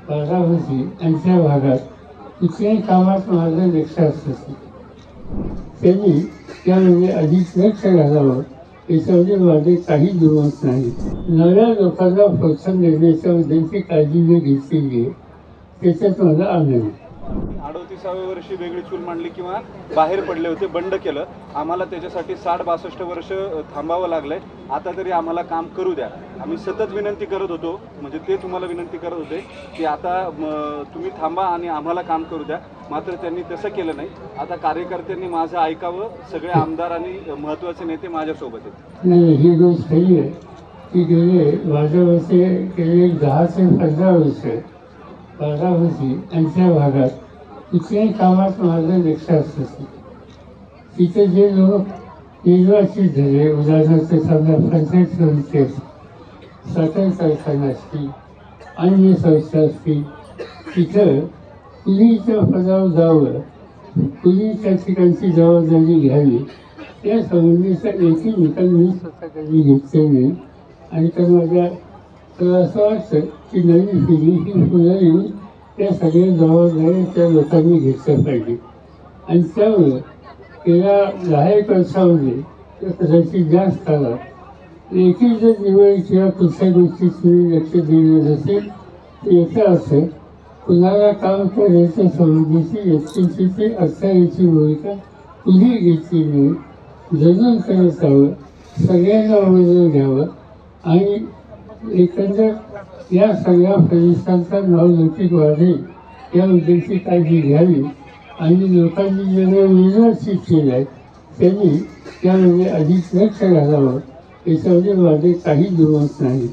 बारामती आणि त्या भागात कुठल्याही कामात माझं लक्ष असतं. त्यांनी त्यामध्ये अधिक लक्ष घालावं याच्यामध्ये माझे काही दुमत नाही. नव्या लोकांना प्रोत्साहन देण्याच्या उद्देशाची काळजी मी घेतलेली आहे, त्याच्यात माझा आनंद. 38व्या वर्षी वेगळी चूल मांडली किंवा बाहेर पडले होते, बंड केलं. आम्हाला त्याच्यासाठी 60-62 वर्ष थांबावं लागलंय. आता तरी आम्हाला काम करू द्या. आम्ही सतत विनंती करत होतो, म्हणजे ते तुम्हाला विनंती करत होते की आता तुम्ही थांबा आणि आम्हाला काम करू द्या. मात्र त्यांनी तसं केलं नाही. आता कार्यकर्त्यांनी माझं ऐकावं. सगळे आमदार आणि महत्त्वाचे नेते माझ्यासोबत आहेत. नाही, ही गोष्ट खरी आहे की गेले माझ्या वर्षे गेले 10 ते 15 वर्ष बारामती आणि त्या भागात कुठल्याही कामात माझं लक्ष असतं. तिथे जे लोक निर्वाचित झाले, उदाहरणार्थ समजा पंचायत समिती असतील, साखर कारखाना असतील, अन्य संस्था असतील, तिथं कुणीच्या पदावर जावं, कुणी त्या ठिकाणची जबाबदारी घ्यावी या संबंधीचा एकही निकाल मी स्वतः कधी घेतले नाही. आणि तर माझ्या असं वाटतं की नवीन पिढी ही पुढे येऊन त्या सगळ्या जबाबदाऱ्या त्या लोकांनी घेतल्या पाहिजे. आणि त्यामुळे गेल्या 10 वर्षामध्ये त्या कदाचित जास्त काळात एकही जर निवड किंवा कुठल्या गोष्टीत मी लक्ष दिलं नसेल तर याचा अर्थ कुणाला काम करायच्या संबंधीची व्यक्तींची ते अडथळ्याची भूमिका कुणी घेतली नाही. जरूर करत हवं, सगळ्यांना आवाज घ्यावं आणि एकंदर या सगळ्या परिसराचा नावलौकिक वाढेल या उद्देशाची काळजी घ्यावी. आणि लोकांनी जे निर्वाचित केलं आहे त्यांनी त्यामध्ये अधिक लक्ष घालावं याच्यामध्ये माझे काही दुमत नाही.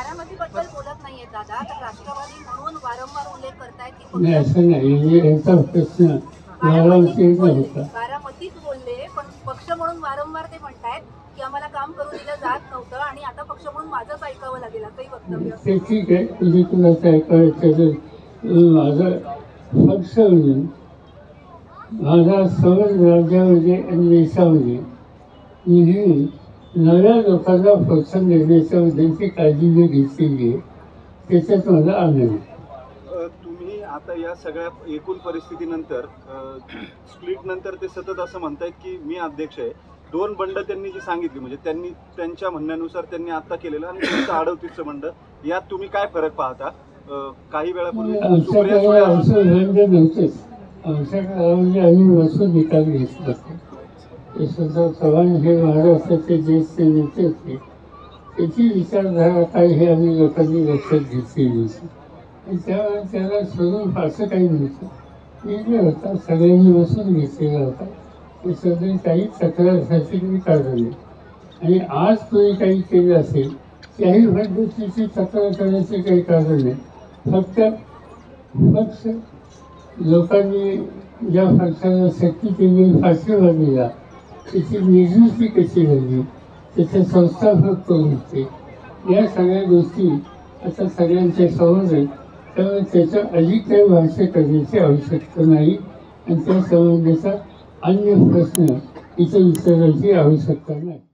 नाही, असं नाही, यांचा प्रश्न बारामतीचा होता. बारामतीत बोलले, पण पक्ष म्हणून वारंवार ते म्हणतायत की आम्हाला काम करू दिलं जात नव्हतं आणि आता पक्ष म्हणून माझंच ऐकावं लागेल असंही वक्तव्य. ते ठीक आहे, तुम्ही कुणाचं ऐकायचं. माझं पक्ष म्हणून माझा समज राज्यामध्ये आणि देशामध्ये नेहमी नव्या लोकांना प्रोत्साहन देण्याच्या उद्देशाची काळजी मी घेतलेली आहे, त्याच्यात माझा आनंद. तुम्ही आता या सगळ्या एकूण परिस्थितीनंतर स्प्लिट नंतर ते सतत असं म्हणतायत की मी अध्यक्ष आहे. 2 बंड त्यांनी जी सांगितली, म्हणजे त्यांनी त्यांच्या म्हणण्यानुसार त्यांनी आता केलेलं आणि तुमचं 38चं बंड, यात तुम्ही काय फरक पाहता? काही वेळापूर्वी आमच्याकडे बंड नव्हतेच. आमच्या काळामध्ये आम्ही वसूल निकाल घेतला होता. यशवंतराव चव्हाण हे महाराष्ट्राचे ज्येष्ठ नेते होते, त्याची विचारधारा काय हे आम्ही लोकांनी लक्षात घेतलेली होती. आणि त्यावेळेला त्याला सोडून फारसं काही नव्हतं. निर्णय होता, सगळ्यांनी बसून घेतलेला होता. त्याच्याबद्दल काही तक्रारसाठी काही कारण नाही. आणि आज कोणी काही केलं असेल त्याही पद्धतीची तक्रार करण्याचे काही कारण नाही. फक्त लोकांनी ज्या पक्षाला शक्ती केली, पाठिंबा दिला, त्याची निर्मिती कशी झाली, त्याचे संस्थापक कोण होते, या सगळ्या गोष्टी आता सगळ्यांच्या समोर आहेत. त्यामुळे त्याचं अधिक काही भाष्य करण्याची आवश्यकता नाही आणि त्या संबंधीचा अन्य प्रश्न इथं विचारायची आवश्यकता नाही.